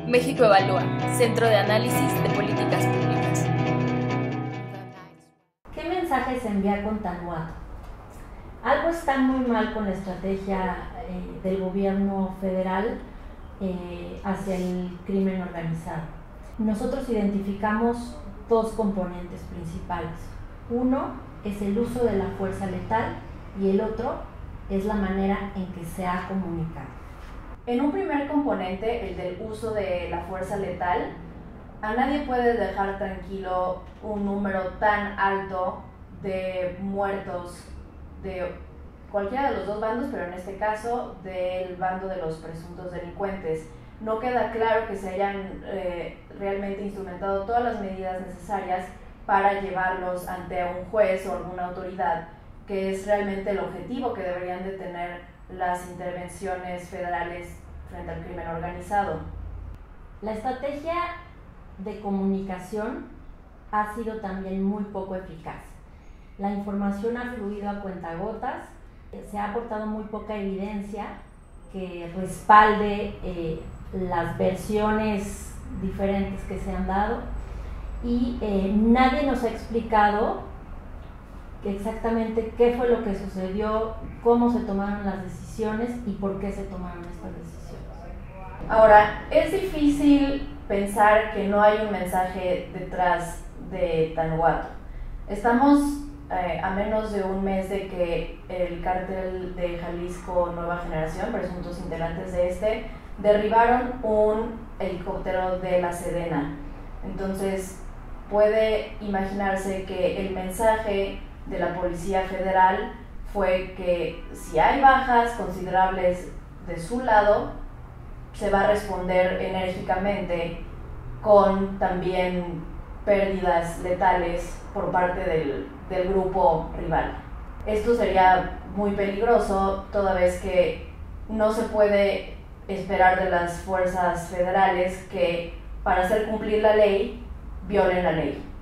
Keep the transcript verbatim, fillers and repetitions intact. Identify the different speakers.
Speaker 1: México Evalúa, Centro de Análisis de Políticas Públicas.
Speaker 2: ¿Qué mensaje se envía con Tanhuato? Algo está muy mal con la estrategia eh, del gobierno federal eh, hacia el crimen organizado. Nosotros identificamos dos componentes principales. Uno es el uso de la fuerza letal y el otro es la manera en que se ha comunicado.
Speaker 3: En un primer componente, el del uso de la fuerza letal, a nadie puede dejar tranquilo un número tan alto de muertos de cualquiera de los dos bandos, pero en este caso del bando de los presuntos delincuentes. No queda claro que se hayan eh, realmente instrumentado todas las medidas necesarias para llevarlos ante un juez o alguna autoridad, que es realmente el objetivo que deberían de tener las intervenciones federales frente al crimen organizado.
Speaker 2: La estrategia de comunicación ha sido también muy poco eficaz. La información ha fluido a cuentagotas, se ha aportado muy poca evidencia que respalde eh, las versiones diferentes que se han dado y eh, nadie nos ha explicado exactamente qué fue lo que sucedió, cómo se tomaron las decisiones y por qué se tomaron estas decisiones.
Speaker 3: Ahora, es difícil pensar que no hay un mensaje detrás de Tanhuato. Estamos eh, a menos de un mes de que el cártel de Jalisco Nueva Generación, presuntos integrantes de este, derribaron un helicóptero de la Sedena. Entonces, puede imaginarse que el mensaje de la Policía Federal fue que si hay bajas considerables de su lado, se va a responder enérgicamente con también pérdidas letales por parte del, del grupo rival. Esto sería muy peligroso, toda vez que no se puede esperar de las fuerzas federales que para hacer cumplir la ley, violen la ley.